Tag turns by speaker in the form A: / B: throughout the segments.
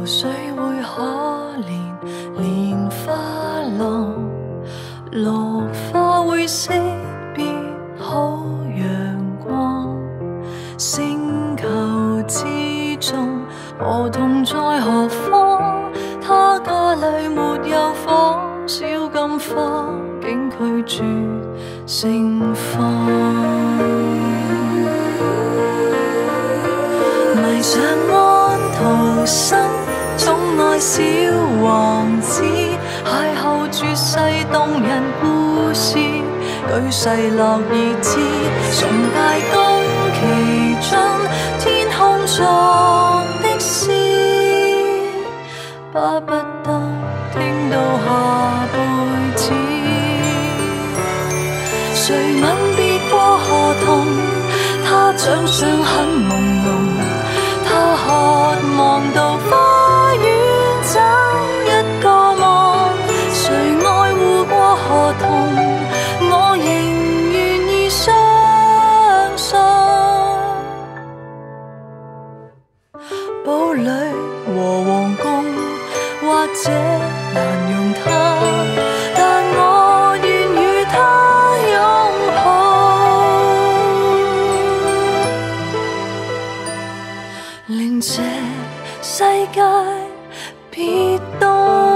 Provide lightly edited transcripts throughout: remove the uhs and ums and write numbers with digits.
A: 谁會可憐蓮花落，落花會識別好陽光。星球之中，河童在何方？他家裏沒有火，小金花竟拒絕盛放。迷上安徒生，寵愛小王子，邂逅絕世動人故事，舉世樂意知，崇拜宮崎駿，天空中的詩，巴不得聽到下輩子。誰吻別過河童？他長相很朦朧，他渴望到花園找一個夢。誰愛護過河童？我仍願意相信。堡壘和皇宮或者難容他，但我願與他擁抱，令這世界別凍。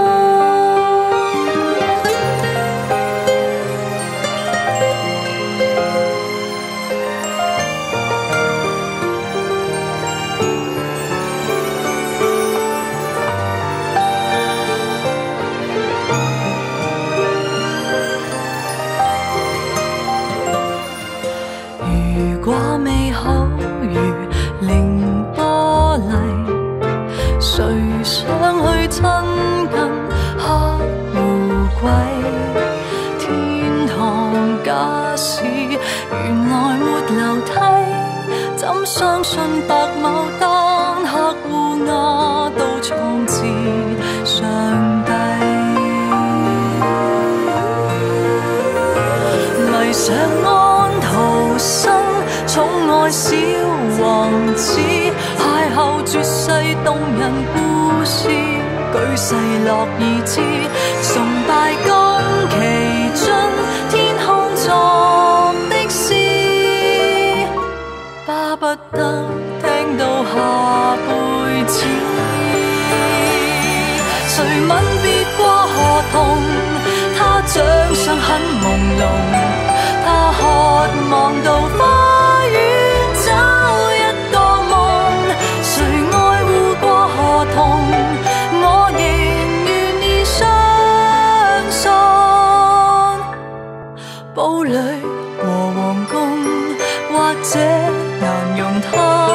A: 如果美好如凌波麗，誰想去親近黑烏龜？天堂假使原來沒樓梯，怎相信白牡丹黑烏鴉都創自上帝？迷上安徒生，寵愛小王子，邂逅絕世動人故事，舉世樂意知，崇拜宮崎駿，天空中的詩，巴不得聽到下輩子。誰吻別過河童？他長相很朦朧，他渴望到花園找一個夢。誰愛護過河童？我仍願意相信。堡壘和皇宮或者難容他，